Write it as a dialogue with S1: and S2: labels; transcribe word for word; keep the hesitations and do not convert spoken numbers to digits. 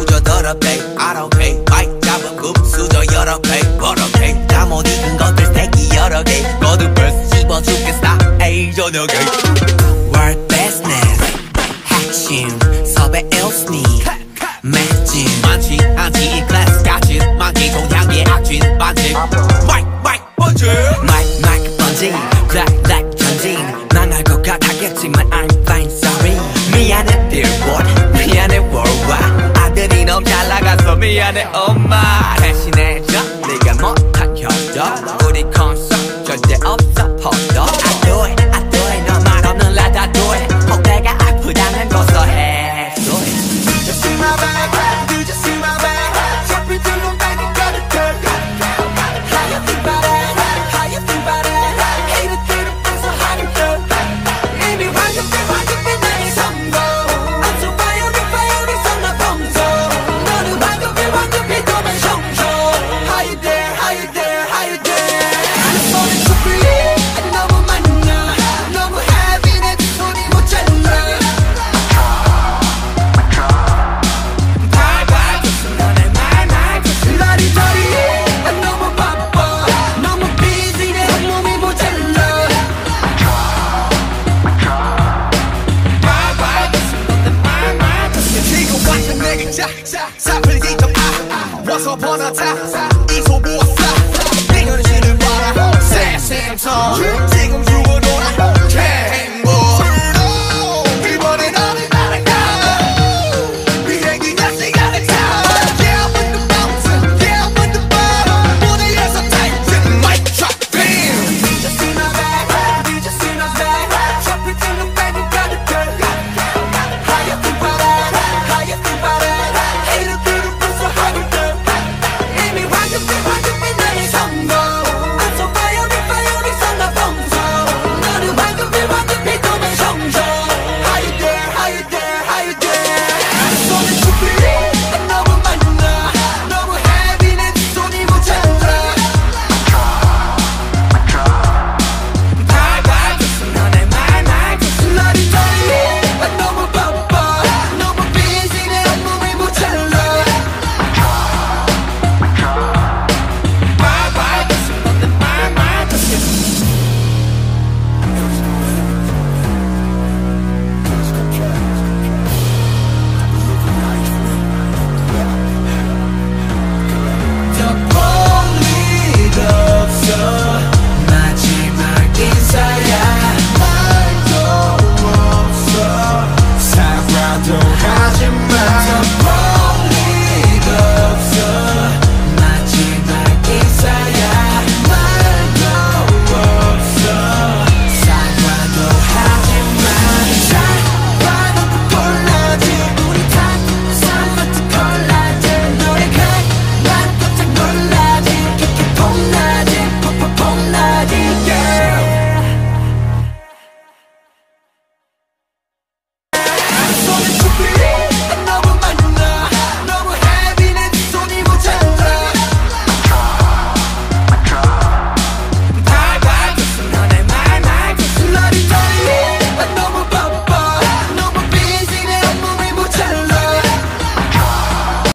S1: 수저 더럽게 아로게 마이크 잡은 급수저 여러 개 버럭해 잠못 익은 것들 새끼 여러 개 거듭을 씹어 죽겠다 에이 저녁에 World business 핵심 섭외 일순위 매진 많지 않지 이 클래스 같은 많기 동향의 악진 반칙 마이크 마이크 번지 마이크 마이크 번지 블랙 블랙 전진 난 알 것 같았겠지만 I'm fine sorry 미안해 dear world 미안해 worldwide 아들이 너무 잘 나가서 미안해 엄마 대신해줘 네가 못한 효도 우리 콘서트 절대 없어 포도 I do it I do it 너만 없는 날 다 do it 혹 내가 아프다면 고소해 do it Did you see my back? Did you see my back? 잡힐 줄 놈들이 가득해 How you think about it? How you think about it? Hate it, hate it, 벌써 하겠다 이미 완전히 완전히 나의 성공 I'm so violent, violent, 성나 범죄 너는 완전히 완전히 더만 성공 How you dare, how you dare, how you dare 내 손에 초콜릿 너무 많나 너무 heavy 내 두 손이 못 잘라 발발 너네 말말 라리라리 너무 바빠 너무 busy 내 몸이 못 잘라 지금 완전 내게 짝짝 사풀기 좀 아. Once upon a time 이 소보았어 내 현실을 봐라 Same same song 지금 죽어도나 Okay